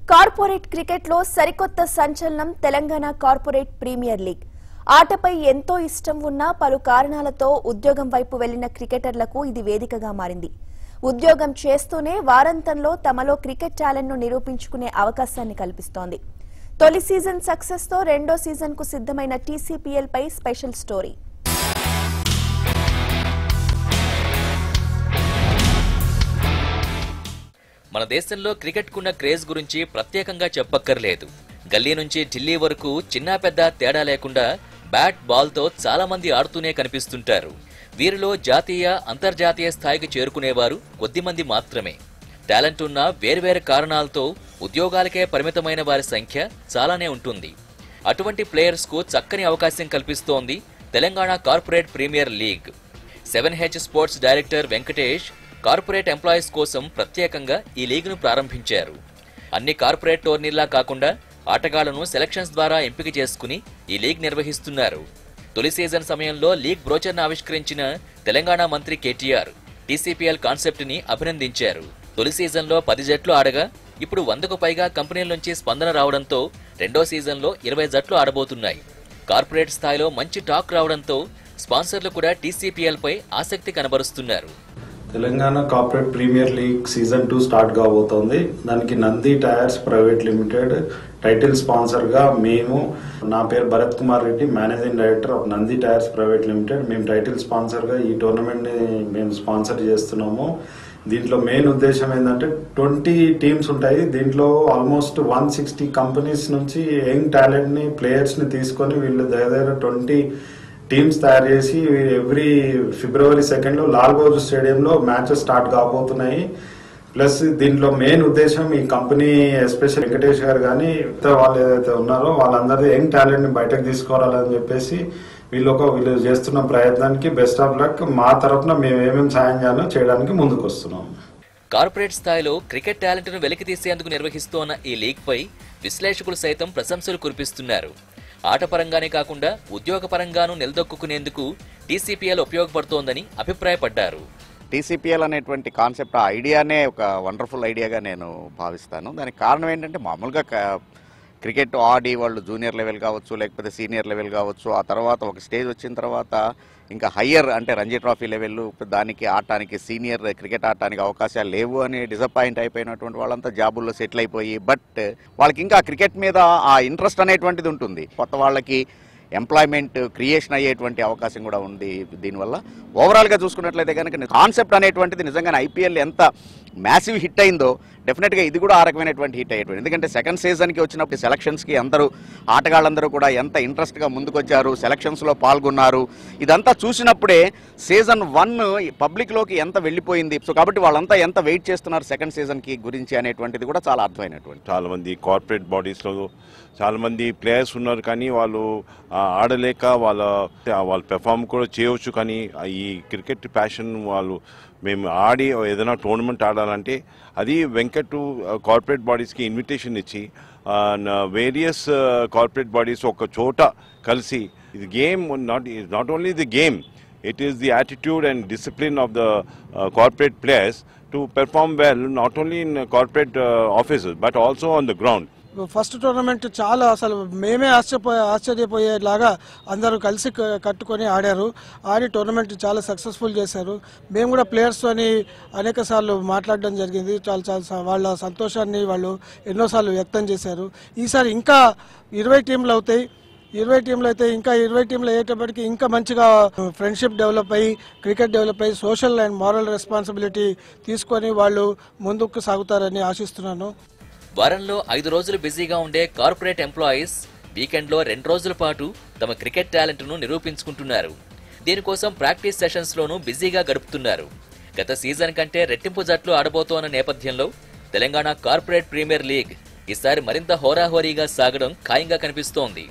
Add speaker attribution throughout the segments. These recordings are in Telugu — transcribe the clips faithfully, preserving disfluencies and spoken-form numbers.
Speaker 1: కార్పొరేట్ క్రికెట్ లో సరికొత్త సంచలనం తెలంగాణ కార్పొరేట్ ప్రీమియర్ లీగ్. ఆటపై ఎంతో ఇష్టం ఉన్న పలు కారణాలతో ఉద్యోగం వైపు వెళ్లిన క్రికెటర్లకు ఇది వేదికగా మారింది. ఉద్యోగం చేస్తూనే వారాంతంలో తమలో క్రికెట్ టాలెంట్ ను నిరూపించుకునే అవకాశాన్ని కల్పిస్తోంది. తొలి సీజన్ సక్సెస్ తో రెండో సీజన్ కు సిద్ధమైన టీసీపీఎల్ పై స్పెషల్ స్టోరీ.
Speaker 2: మన దేశంలో క్రికెట్ కున్న క్రేజ్ గురించి ప్రత్యేకంగా చెప్పక్కర్లేదు. గల్లీ నుంచి ఢిల్లీ వరకు చిన్న పెద్ద తేడా లేకుండా బ్యాట్ బాల్ తో చాలా మంది ఆడుతూనే కనిపిస్తుంటారు. వీరిలో జాతీయ అంతర్జాతీయ స్థాయికి చేరుకునేవారు కొద్దిమంది మాత్రమే. టాలెంట్ ఉన్న వేర్వేరు కారణాలతో ఉద్యోగాలకే పరిమితమైన వారి సంఖ్య చాలానే ఉంటుంది. అటువంటి ప్లేయర్స్ కు చక్కని అవకాశం కల్పిస్తోంది Telangana corporate premier league. Seven H sports director Venkatesh corporate employees కోసం ప్రత్యేకంగా ఈ లీగ్ను ప్రారంభించారు. అన్ని కార్పొరేట్ టోర్నీల్లా కాకుండా ఆటగాళ్లను సెలక్షన్స్ ద్వారా ఎంపిక చేసుకుని ఈ లీగ్ నిర్వహిస్తున్నారు. తొలి సీజన్ సమయంలో లీగ్ బ్రోచర్ను ఆవిష్కరించిన తెలంగాణ మంత్రి కేటీఆర్ టీసీపీఎల్ కాన్సెప్ట్ ని అభినందించారు. తొలి సీజన్లో పది జట్లు ఆడగా ఇప్పుడు వందకు పైగా కంపెనీల నుంచి స్పందన రావడంతో రెండో సీజన్లో ఇరవై జట్లు ఆడబోతున్నాయి. కార్పొరేట్ స్థాయిలో మంచి టాక్ రావడంతో స్పాన్సర్లు కూడా టీసీపీఎల్ పై ఆసక్తి కనబరుస్తున్నారు.
Speaker 3: Telangana corporate premier league season two start కాబోతోంది. దానికి Nandi tyres private limited title sponsor గా మేము, నా పేరు Bharat Kumar Reddy, managing director of Nandi tyres private limited, మేము టైటిల్ స్పాన్సర్ గా ఈ టోర్నమెంట్ ని మేము స్పాన్సర్ చేస్తున్నాము. దీంట్లో మెయిన్ ఉద్దేశం ఏంటంటే ట్వంటీ టీమ్స్ ఉంటాయి. దీంట్లో ఆల్మోస్ట్ వన్ సిక్స్టీ కంపెనీస్ నుంచి యంగ్ టాలెంట్ ని ప్లేయర్స్ ని తీసుకొని వీళ్ళు దగ్గర దగ్గర ట్వంటీ టీమ్స్ తయారు చేసి ఎవ్రీ ఫిబ్రవరి సెకండ్ లో లాల్ బహదూర్ స్టేడియంలో మ్యాచెస్ స్టార్ట్ కాబోతున్నాయి. ప్లస్ దీంట్లో మెయిన్ ఉద్దేశం ఈ కంపెనీ ఎస్పెషల్ వెంకటేష్ గారు కానీ వాళ్ళు ఏదైతే ఉన్నారో వాళ్ళందరూ యంగ్ టాలెంట్ ని బయటకు తీసుకురావాలని చెప్పేసి వీళ్ళు ఒక వీళ్ళు చేస్తున్న ప్రయత్నానికి బెస్ట్ ఆఫ్ లక్. మా తరఫున మేము ఏమేమి సాయం చేయాలో చేయడానికి ముందుకు వస్తున్నాం.
Speaker 2: కార్పొరేట్ స్థాయిలో క్రికెట్ టాలెంట్ ను వెలికి తీసేందుకు నిర్వహిస్తోన్న ఈ లీగ్ పై విశ్లేషకులు సైతం ప్రశంసలు కురిపిస్తున్నారు. ఆటపరంగానే కాకుండా ఉద్యోగపరంగానూ నిలదొక్కునేందుకు టీసీపీఎల్ ఉపయోగపడుతోందని అభిప్రాయపడ్డారు.
Speaker 4: టీసీపీఎల్ అనేటువంటి కాన్సెప్ట్, ఆ ఐడియానే ఒక వండర్ఫుల్ ఐడియాగా నేను భావిస్తాను. దానికి కారణం ఏంటంటే మామూలుగా క్రికెట్ ఆడి వాళ్ళు జూనియర్ లెవెల్ కావచ్చు, లేకపోతే సీనియర్ లెవెల్ కావచ్చు, ఆ తర్వాత ఒక స్టేజ్ వచ్చిన తర్వాత ఇంకా హయ్యర్ అంటే రంజీ ట్రోఫీ లెవెల్ దానికి ఆడటానికి, సీనియర్ క్రికెట్ ఆడటానికి అవకాశాలు లేవు అని డిసప్పాయింట్ అయిపోయినటువంటి వాళ్ళంతా జాబుల్లో సెటిల్ అయిపోయి, బట్ వాళ్ళకి ఇంకా క్రికెట్ మీద ఆ ఇంట్రెస్ట్ అనేటువంటిది ఉంటుంది. కొత్త వాళ్ళకి ఎంప్లాయ్మెంట్ క్రియేషన్ అయ్యేటువంటి అవకాశం కూడా ఉంది. దీనివల్ల ఓవరాల్గా చూసుకున్నట్లయితే కనుక కాన్సెప్ట్ అనేటువంటిది నిజంగానే ఐపీఎల్ ఎంత మ్యాసివ్ హిట్ అయిందో డెఫినెట్గా ఇది కూడా ఆ రకమైనటువంటి హిట్ అయ్యేటువంటి. ఎందుకంటే సెకండ్ సీజన్కి వచ్చినప్పుడు సెలక్షన్స్కి అందరూ ఆటగాళ్ళందరూ కూడా ఎంత ఇంట్రెస్ట్గా ముందుకొచ్చారు, సెలక్షన్స్లో పాల్గొన్నారు. ఇదంతా చూసినప్పుడే సీజన్ వన్ పబ్లిక్లోకి ఎంత వెళ్ళిపోయింది. సో కాబట్టి వాళ్ళంతా ఎంత వెయిట్ చేస్తున్నారు సెకండ్ సీజన్కి గురించి అనేటువంటిది కూడా చాలా అర్థమైనటువంటి.
Speaker 5: చాలా మంది కార్పొరేట్ బాడీస్లో చాలా మంది ప్లేయర్స్ ఉన్నారు, కానీ వాళ్ళు ఆడలేక వాళ్ళ వాళ్ళు పెర్ఫామ్ కూడా చేయవచ్చు. కానీ ఈ క్రికెట్ ప్యాషన్ వాళ్ళు మేము ఆడి ఏదైనా టోర్నమెంట్ ఆడాలంటే అది వెంకట్ కార్పొరేట్ బాడీస్కి ఇన్విటేషన్ ఇచ్చి వేరియస్ కార్పొరేట్ బాడీస్ ఒక చోట కలిసి ఇది game not not only the game, it is the attitude and discipline of the uh, corporate players to perform well not only in uh, corporate uh, offices but also on the ground.
Speaker 6: First tournament చాలా అసలు మేమే ఆశ్చర్యపోయే ఆశ్చర్యపోయేలాగా అందరూ కలిసి కట్టుకొని ఆడారు. ఆడి టోర్నమెంట్ చాలా సక్సెస్ఫుల్ చేశారు. మేము కూడా ప్లేయర్స్తోని అనేక సార్లు మాట్లాడడం జరిగింది. చాలా చాలా వాళ్ళ సంతోషాన్ని వాళ్ళు ఎన్నోసార్లు వ్యక్తం చేశారు. ఈసారి ఇంకా ఇరవై టీంలు అవుతాయి. ఇరవై టీంలు అయితే ఇంకా ఇరవై టీంలు అయ్యేటప్పటికి ఇంకా మంచిగా ఫ్రెండ్షిప్ డెవలప్ అయ్యి, క్రికెట్ డెవలప్ అయ్యి, సోషల్ అండ్ మారల్ రెస్పాన్సిబిలిటీ తీసుకొని వాళ్ళు ముందుకు సాగుతారని ఆశిస్తున్నాను.
Speaker 2: వారంలో ఐదు రోజులు బిజీగా ఉండే కార్పొరేట్ ఎంప్లాయీస్ వీకెండ్లో రెండు రోజుల పాటు తమ క్రికెట్ టాలెంట్ను నిరూపించుకుంటున్నారు. దీనికోసం ప్రాక్టీస్ సెషన్స్లోనూ బిజీగా గడుపుతున్నారు. గత సీజన్ కంటే రెట్టింపు జట్లు ఆడబోతోన్న నేపథ్యంలో తెలంగాణ కార్పొరేట్ ప్రీమియర్ లీగ్ ఈసారి మరింత హోరాహోరీగా సాగడం ఖాయంగా కనిపిస్తోంది.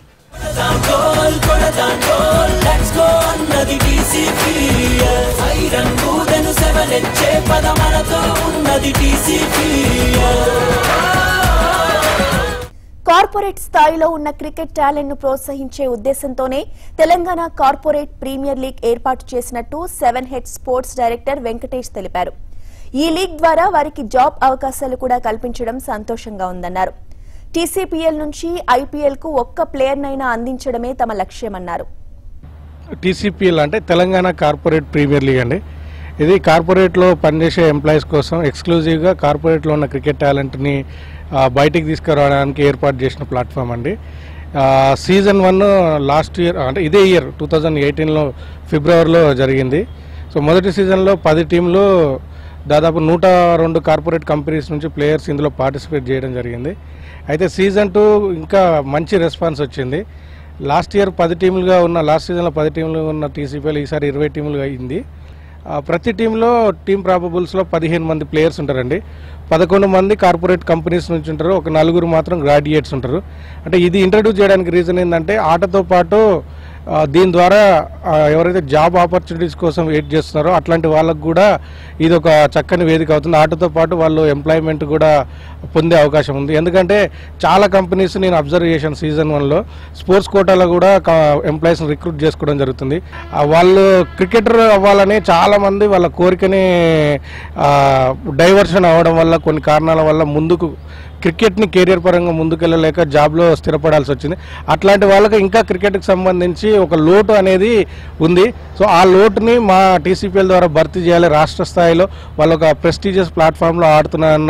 Speaker 1: కార్పొరేట్ స్థాయిలో ఉన్న క్రికెట్ టాలెంట్ ను ప్రోత్సహించే ఉద్దేశంతోనే తెలంగాణ కార్పొరేట్ ప్రీమియర్ లీగ్ ఏర్పాటు చేసినట్టు seven H sports director Venkatesh తెలిపారు. ఈ లీగ్ ద్వారా వారికి జాబ్ అవకాశాలు కూడా కల్పించడం సంతోషంగా ఉందన్నారు. టీసీపీఎల్ నుంచి ఐపీఎల్ కు ఒక్క ప్లేయర్నైనా అందించడమే తమ లక్ష్యమన్నారు.
Speaker 7: టీసీపీఎల్ అంటే తెలంగాణ కార్పొరేట్ ప్రీమియర్ లీగ్ అండి. ఇది కార్పొరేట్లో పనిచేసే ఎంప్లాయీస్ కోసం ఎక్స్క్లూజివ్గా కార్పొరేట్లో ఉన్న క్రికెట్ టాలెంట్ని బయటికి తీసుకురావడానికి ఏర్పాటు చేసిన ప్లాట్ఫామ్ అండి. సీజన్ వన్ లాస్ట్ ఇయర్ అంటే ఇదే ఇయర్ టూ థౌజండ్ ఎయిటీన్లో ఫిబ్రవరిలో జరిగింది. సో మొదటి సీజన్లో పది టీంలు దాదాపు నూట రెండు కార్పొరేట్ కంపెనీస్ నుంచి ప్లేయర్స్ ఇందులో పార్టిసిపేట్ చేయడం జరిగింది. అయితే సీజన్ టూ ఇంకా మంచి రెస్పాన్స్ వచ్చింది. లాస్ట్ ఇయర్ పది టీములుగా ఉన్న లాస్ట్ సీజన్లో పది టీంలుగా ఉన్న టీసీపీఎల్ ఈసారి ఇరవై టీములుగా అయింది. ప్రతి టీంలో టీమ్ ప్రాబబుల్స్లో పదిహేను మంది ప్లేయర్స్ ఉంటారండి. పదకొండు మంది కార్పొరేట్ కంపెనీస్ నుంచి ఉంటారు, ఒక నలుగురు మాత్రం గ్రాడ్యుయేట్స్ ఉంటారు. అంటే ఇది ఇంట్రడ్యూస్ చేయడానికి రీజన్ ఏంటంటే ఆటతో పాటు దీని ద్వారా ఎవరైతే జాబ్ ఆపర్చునిటీస్ కోసం వెయిట్ చేస్తున్నారో అట్లాంటి వాళ్ళకు కూడా ఇది ఒక చక్కని వేదిక అవుతుంది. ఆటతో పాటు వాళ్ళు ఎంప్లాయ్మెంట్ కూడా పొందే అవకాశం ఉంది. ఎందుకంటే చాలా కంపెనీస్ నేను అబ్జర్వ్ చేశాను సీజన్ వన్లో స్పోర్ట్స్ కోటాలో కూడా ఎంప్లాయీస్ని రిక్రూట్ చేసుకోవడం జరుగుతుంది. వాళ్ళు క్రికెటర్ అవ్వాలని చాలామంది వాళ్ళ కోరికని డైవర్షన్ అవ్వడం వల్ల కొన్ని కారణాల వల్ల ముందుకు క్రికెట్ని కెరియర్ పరంగా ముందుకెళ్ళలేక జాబ్లో స్థిరపడాల్సి వచ్చింది. అట్లాంటి వాళ్ళకి ఇంకా క్రికెట్కి సంబంధించి ఒక లోటు అనేది ఉంది. సో ఆ లోటుని మా టీసీపీఎల్ ద్వారా భర్తీ చేయాలి. రాష్ట్ర స్థాయిలో వాళ్ళు ఒక ప్రెస్టీజియస్ ప్లాట్ఫామ్లో ఆడుతున్నారన్న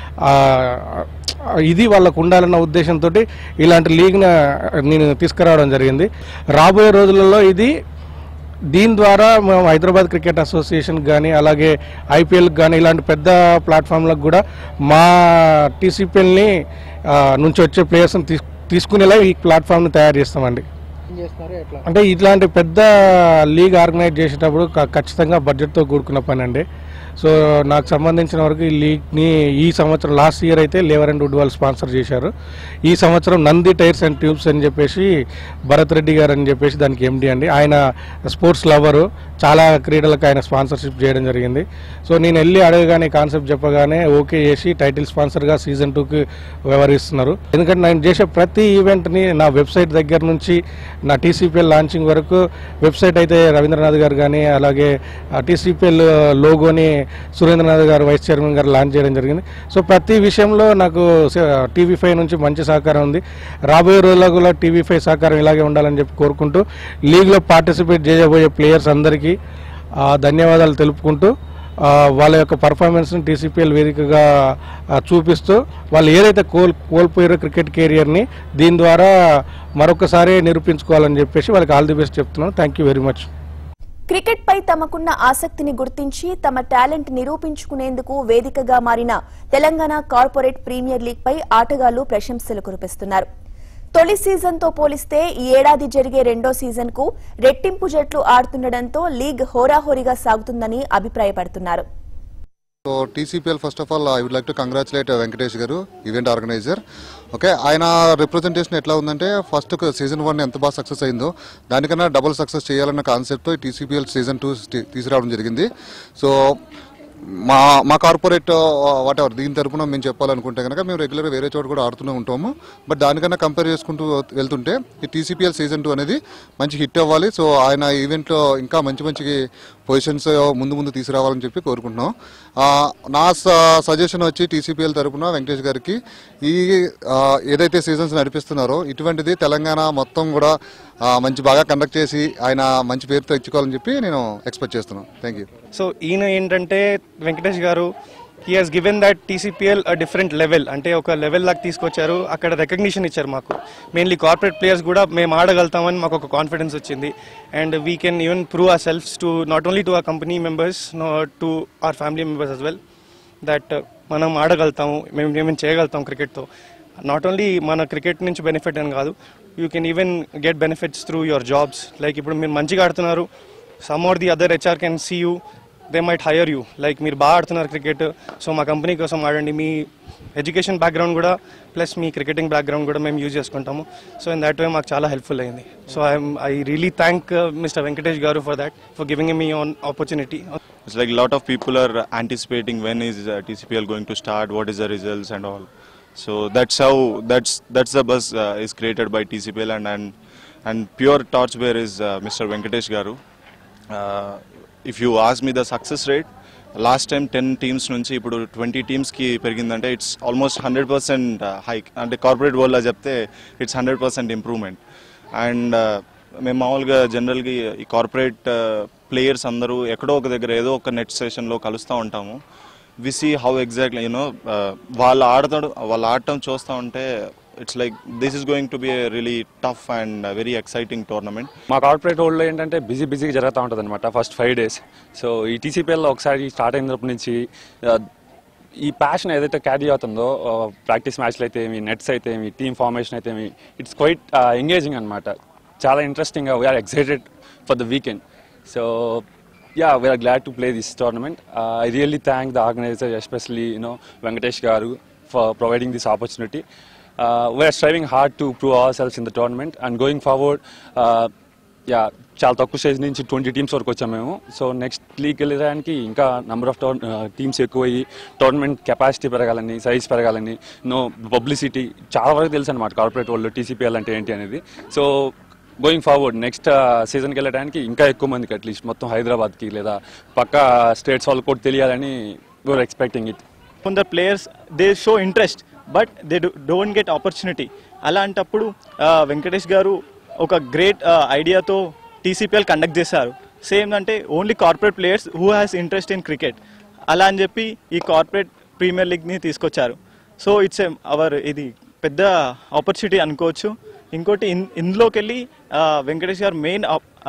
Speaker 7: ఇది వాళ్ళకు ఉండాలన్న ఉద్దేశంతో ఇలాంటి లీగ్ని నేను తీసుకురావడం జరిగింది. రాబోయే రోజులలో ఇది దీని ద్వారా మేము హైదరాబాద్ క్రికెట్ అసోసియేషన్ కానీ అలాగే ఐపీఎల్కి కానీ ఇలాంటి పెద్ద ప్లాట్ఫామ్లకు కూడా మా టీసీపీఎల్ని నుంచి వచ్చే ప్లేయర్స్ని తీసు తీసుకునేలా ఈ ప్లాట్ఫామ్ని తయారు చేస్తామండి. అంటే ఇట్లాంటి పెద్ద లీగ్ ఆర్గనైజ్ చేసేటప్పుడు ఖచ్చితంగా బడ్జెట్తో కూడుకున్న పని అండి. సో నాకు సంబంధించిన వరకు ఈ లీగ్ని ఈ సంవత్సరం లాస్ట్ ఇయర్ అయితే లేవర్ అండ్ వుడ్ వాళ్ళు స్పాన్సర్ చేశారు. ఈ సంవత్సరం నంది టైర్స్ అండ్ ట్యూబ్స్ అని చెప్పేసి భరత్ రెడ్డి గారు అని చెప్పేసి దానికి ఎండి అండి. ఆయన స్పోర్ట్స్ లవరు, చాలా క్రీడలకు ఆయన స్పాన్సర్షిప్ చేయడం జరిగింది. సో నేను వెళ్ళి అడగగానే కాన్సెప్ట్ చెప్పగానే ఓకే చేసి టైటిల్ స్పాన్సర్గా సీజన్ టూకి వ్యవహరిస్తున్నారు. ఎందుకంటే నేను చేసే ప్రతి ఈవెంట్ని నా వెబ్సైట్ దగ్గర నుంచి నా టీసీపీఎల్ లాంచింగ్ వరకు వెబ్సైట్ అయితే రవీంద్రనాథ్ గారు కానీ అలాగే టీసీపీఎల్ లోగోని సురేంద్రనాథ్ గారు వైస్ చైర్మన్ గారు లాంచ్ చేయడం జరిగింది. సో ప్రతి విషయంలో నాకు టీవీ ఫైవ్ నుంచి మంచి సహకారం ఉంది. రాబోయే రోజుల్లో కూడా టీవీ ఫైవ్ సహకారం ఇలాగే ఉండాలని చెప్పి కోరుకుంటూ లీగ్లో పార్టిసిపేట్ చేయబోయే ప్లేయర్స్ అందరికీ ధన్యవాదాలు తెలుపుకుంటూ వాళ్ళ యొక్క పర్ఫార్మెన్స్ని టీసీపీఎల్ వేదికగా చూపిస్తూ వాళ్ళు ఏదైతే కోల్ కోల్పోయారో క్రికెట్ కెరియర్ని దీని ద్వారా మరొకసారి నిరూపించుకోవాలని చెప్పేసి వాళ్ళకి ఆల్ ది బెస్ట్ చెప్తున్నాను. Thank you very much.
Speaker 1: Cricket పై తమకున్న ఆసక్తిని గుర్తించి తమ టాలెంట్ నిరూపించుకునేందుకు వేదికగా మారిన తెలంగాణ కార్పొరేట్ ప్రీమియర్ లీగ్ పై ఆటగాళ్లు ప్రశంసలు కురిపిస్తున్నారు. తొలి సీజన్ తో పోలిస్తే ఈ ఏడాది జరిగే రెండో సీజన్ కు రెట్టింపు జట్లు ఆడుతుండటంతో లీగ్ హోరాహోరీగా సాగుతుందని అభిప్రాయపడుతున్నారు.
Speaker 8: So TCPL first of all I would like to congratulate Venkatesh garu, event organiser. Okay, ఆయన రిప్రజెంటేషన్ ఎట్లా ఉందంటే ఫస్ట్ సీజన్ వన్ ఎంత బాగా సక్సెస్ అయిందో దానికన్నా డబుల్ సక్సెస్ చేయాలన్న కాన్సెప్ట్తో టీసీపీఎల్ సీజన్ టూ తీసుకురావడం జరిగింది. సో మా మా కార్పొరేట్ వాట్ ఎవర్ దీని తరపున మేము చెప్పాలనుకుంటే కనుక మేము రెగ్యులర్గా వేరే చోట కూడా ఆడుతూనే ఉంటాము. బట్ దానికన్నా కంపేర్ చేసుకుంటూ వెళ్తుంటే ఈ టీసీపీఎల్ సీజన్ టూ అనేది మంచి హిట్ అవ్వాలి. సో ఆయన ఈవెంట్లో ఇంకా మంచి మంచి పొజిషన్స్ ముందు ముందు తీసుకురావాలని చెప్పి కోరుకుంటున్నాం. నా సజెషన్ వచ్చి టీసీపీఎల్ తరపున వెంకటేష్ గారికి ఈ ఏదైతే సీజన్స్ నడిపిస్తున్నారో ఇటువంటిది తెలంగాణ మొత్తం కూడా మంచి బాగా కండక్ట్ చేసి ఆయన మంచి పేరుతో ఇచ్చుకోవాలని చెప్పి నేను ఎక్స్పెక్ట్ చేస్తున్నాను. Thank you.
Speaker 9: సో ఈయన ఏంటంటే Venkatesh garu he has given that TCPL a different level, అంటే ఒక లెవెల్ లాగా తీసుకొచ్చారు. అక్కడ రికగ్నిషన్ ఇచ్చారు మాకు. మెయిన్లీ కార్పొరేట్ ప్లేయర్స్ కూడా మేము ఆడగలుగుతామని మాకు ఒక కాన్ఫిడెన్స్ వచ్చింది. And we can even prove our selfs to not only to our company members to our family members as well that మనం ఆడగలుగుతాము, మేము ఏమేమి చేయగలుగుతాం క్రికెట్తో. నాట్ ఓన్లీ మన క్రికెట్ నుంచి బెనిఫిట్ అని కాదు, you can even get benefits through your jobs. Like ఇప్పుడు మీరు మంచిగా ఆడుతున్నారు, some or the other HR can see you, they might hire you. Like మీరు బాగా ఆడుతున్నారు క్రికెట్, సో మా కంపెనీ కోసం ఆడండి. మీ ఎడ్యుకేషన్ బ్యాక్గ్రౌండ్ కూడా ప్లస్ మీ క్రికెటింగ్ బ్యాక్గ్రౌండ్ కూడా మేము యూజ్ చేసుకుంటాము. సో ఇన్ దట్ వే మాకు చాలా హెల్ప్ఫుల్ అయింది. So I'm I really thank mister Venkatesh garu for that, for giving me an opportunity.
Speaker 10: It's like a lot of people are anticipating when is uh, T C P L going to start, what is the results and all. So that's how that's that's the buzz uh, is created by T C P L and and, and pure torchbearer is uh, Mister Venkatesh Garu. Uh, if you ask me the success rate, last time ten teams నుంచి ఇప్పుడు ట్వంటీ టీమ్స్కి పెరిగిందంటే it's almost hundred percent hike. అంటే కార్పొరేట్ వరల్డ్లో చెప్తే it's hundred percent improvement. And మేము మామూలుగా జనరల్గా ఈ కార్పొరేట్ ప్లేయర్స్ అందరూ ఎక్కడో ఒక దగ్గర ఏదో ఒక నెట్ సెషన్లో కలుస్తూ ఉంటాము. We see how exactly you know వాళ్ళు ఆడతాడు వాళ్ళు ఆడటం చూస్తూ ఉంటే it's like this is going to be a really tough and very exciting tournament.
Speaker 11: మా కార్పొరేట్ వరల్డ్లో ఏంటంటే బిజీ బిజీగా జరుగుతూ ఉంటుంది అనమాట ఫస్ట్ ఫైవ్ డేస్. సో ఈ టీసీపీఎల్లో ఒకసారి స్టార్ట్ అయినప్పటి నుంచి ఈ ప్యాషన్ ఏదైతే క్యారీ అవుతుందో ప్రాక్టీస్ మ్యాచ్లు అయితే ఏమి, నెట్స్ అయితే ఏమి, టీమ్ ఫార్మేషన్ అయితే ఏమి, ఇట్స్ క్వైట్ ఎంగేజింగ్ అనమాట. చాలా ఇంట్రెస్టింగ్గా we are excited for the weekend. So yeah, we are glad to play this tournament. uh, I really thank the organizer, especially you know Venkatesh garu, for providing this opportunity. uh, we are striving hard to prove ourselves in the tournament and going forward. uh, yeah చాలా తక్కువ స్టేజ్ నుంచి ట్వంటీ టీమ్స్ వరకు వచ్చాము మేము. సో నెక్స్ట్ లీగ్ వెళ్ళడానికి ఇంకా నెంబర్ ఆఫ్ టోర్ టీమ్స్ ఎక్కువయ్యి టోర్నమెంట్ కెపాసిటీ పెరగాలని, సైజ్ పెరగాలని, నో పబ్లిసిటీ చాలా వరకు తెలుసు అనమాట కార్పొరేట్ వరల్డ్ టీసీపీఎల్ అంటే ఏంటి అనేది. సో గోయింగ్ ఫార్వర్డ్ నెక్స్ట్ సీజన్కి వెళ్ళడానికి ఇంకా ఎక్కువ మందికి అట్లీస్ట్ మొత్తం హైదరాబాద్కి లేదా పక్క స్టేట్స్ వాళ్ళకి కూడా తెలియాలని వీఆర్ ఎక్స్పెక్టింగ్ ఇట్.
Speaker 12: కొందరు players they show interest but they don't get opportunity. అలాంటప్పుడు వెంకటేష్ గారు ఒక గ్రేట్ ఐడియాతో టీసీపీఎల్ కండక్ట్ చేశారు. సేమ్ అంటే only corporate players who has interest in cricket అలా అని చెప్పి ఈ కార్పొరేట్ ప్రీమియర్ లీగ్ని తీసుకొచ్చారు. సో ఇట్స్ అవర్ ఇది పెద్ద ఆపర్చునిటీ అనుకోవచ్చు. ఇంకోటి ఇన్ ఇందులోకి వెళ్ళి వెంకటేష్ గారు మెయిన్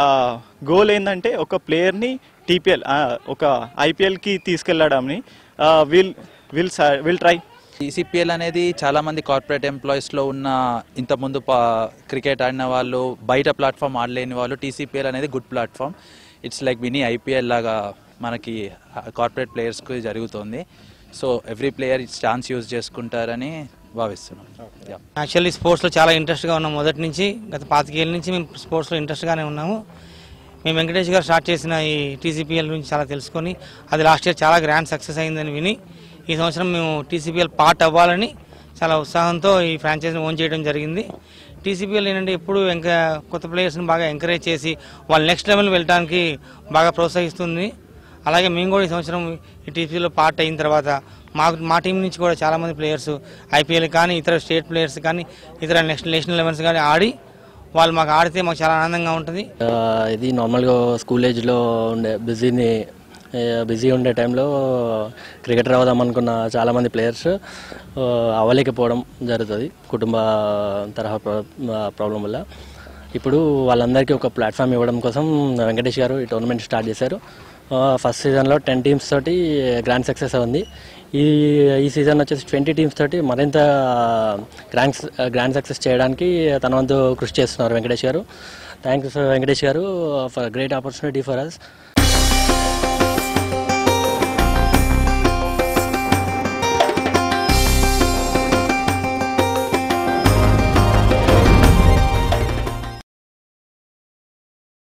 Speaker 12: గోల్ ఏంటంటే ఒక ప్లేయర్ని టీపీఎల్ ఒక ఐపీఎల్కి తీసుకెళ్ళడాన్ని will will will try.
Speaker 13: TCPL అనేది చాలామంది కార్పొరేట్ ఎంప్లాయీస్లో ఉన్న ఇంతకుముందు క్రికెట్ ఆడిన వాళ్ళు, బయట ప్లాట్ఫామ్ ఆడలేని వాళ్ళు, టీసీపీఎల్ అనేది good platform. It's like mini IPL లాగా మనకి కార్పొరేట్ ప్లేయర్స్కి జరుగుతుంది. So every player chance use చేసుకుంటారని భావిస్తున్నాం.
Speaker 14: యాక్చువల్లీ స్పోర్ట్స్లో చాలా ఇంట్రెస్ట్గా ఉన్నాం మొదటి నుంచి. గత పాతికేళ్ళ నుంచి మేము స్పోర్ట్స్లో ఇంట్రెస్ట్గానే ఉన్నాము. మేము వెంకటేష్ గారు స్టార్ట్ చేసిన ఈ టీసీపీఎల్ గురించి చాలా తెలుసుకొని అది లాస్ట్ ఇయర్ చాలా గ్రాండ్ సక్సెస్ అయిందని విని ఈ సంవత్సరం మేము టీసీపీఎల్ పార్ట్ అవ్వాలని చాలా ఉత్సాహంతో ఈ ఫ్రాంచైజీని ఓన్ చేయడం జరిగింది. టీసీపీఎల్ ఏంటంటే ఎప్పుడు ఇంకా కొత్త ప్లేయర్స్ని బాగా ఎంకరేజ్ చేసి వాళ్ళ నెక్స్ట్ లెవెల్ వెళ్ళడానికి బాగా ప్రోత్సహిస్తుంది. అలాగే మేము కూడా ఈ సంవత్సరం ఈ టీసీపీఎల్లో పార్ట్ అయిన తర్వాత మాకు మా టీం నుంచి కూడా చాలామంది ప్లేయర్స్ ఐపీఎల్ కానీ ఇతర స్టేట్ ప్లేయర్స్ కానీ ఇతర నెక్స్ట్ నేషనల్ లెవెల్స్ కానీ ఆడి వాళ్ళు మాకు ఆడితే మాకు చాలా ఆనందంగా ఉంటుంది.
Speaker 15: ఇది నార్మల్గా స్కూల్ ఏజ్లో ఉండే బిజీని బిజీ ఉండే టైంలో క్రికెటర్ అవుదాం అనుకున్న చాలామంది ప్లేయర్స్ అవ్వలేకపోవడం జరుగుతుంది కుటుంబ తరహా ప్రాబ్లం వల్ల. ఇప్పుడు వాళ్ళందరికీ ఒక ప్లాట్ఫామ్ ఇవ్వడం కోసం వెంకటేష్ గారు ఈ టోర్నమెంట్ స్టార్ట్ చేశారు. ఫస్ట్ సీజన్లో టెన్ టీమ్స్ తోటి గ్రాండ్ సక్సెస్ ఉంది. ఈ ఈ సీజన్ వచ్చేసి ట్వంటీ టీమ్స్ తోటి మరింత గ్రాండ్ గ్రాండ్ సక్సెస్ చేయడానికి తన వంతు కృషి చేస్తున్నారు వెంకటేష్ గారు. Thanks Venkatesh garu for great opportunity for us.